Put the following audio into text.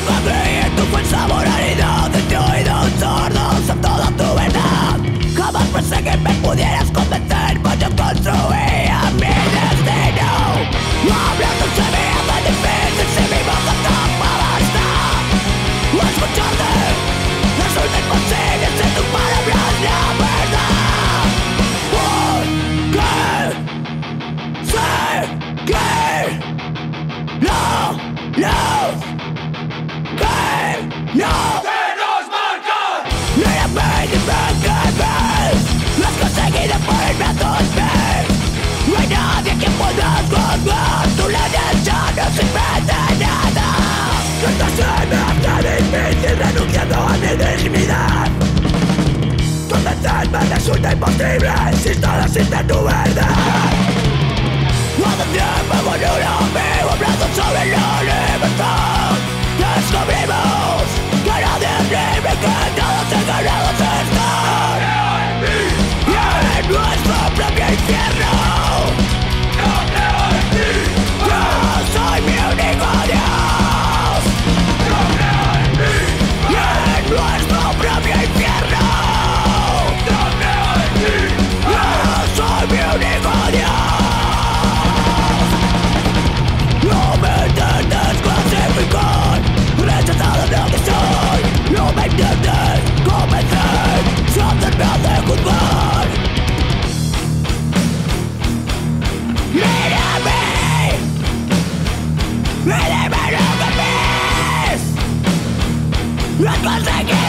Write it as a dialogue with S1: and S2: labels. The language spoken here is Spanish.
S1: nunca creí en tu falsa moralidad, de oídos sordos a toda tu verdad. Jamás pensé que me pudieras convencer, pues yo construía mi destino. Hablando se me hace difícil si mi boca tapa basta. Escucharte resulta imposible si tus palabras la verdad. Porque sé que no, que no. Has conseguido ponerme a tus pies. No hay nadie que puedas juzgar. Tu ley ya no sirve de nada. Entonces me hace difícil renunciando a mi dignidad. Convencerme resulta imposible si solo existe tu verdad. Cuando tiempo con un amigo hablando sobre la libertad, descubrimos que nadie es libre, que todos engañados están. Nuestro propio infierno. No creo en ti. Yo soy mi único Dios. No creo en ti. Y en nuestro propio infierno. No creo en ti. Yo soy mi único Dios. No me intentes clasificar, rechazado lo que soy. No me intentes convencer, solo me hace juzgar. ¡Mírame! ¡Mírame lo que ves! ¡Has conseguido!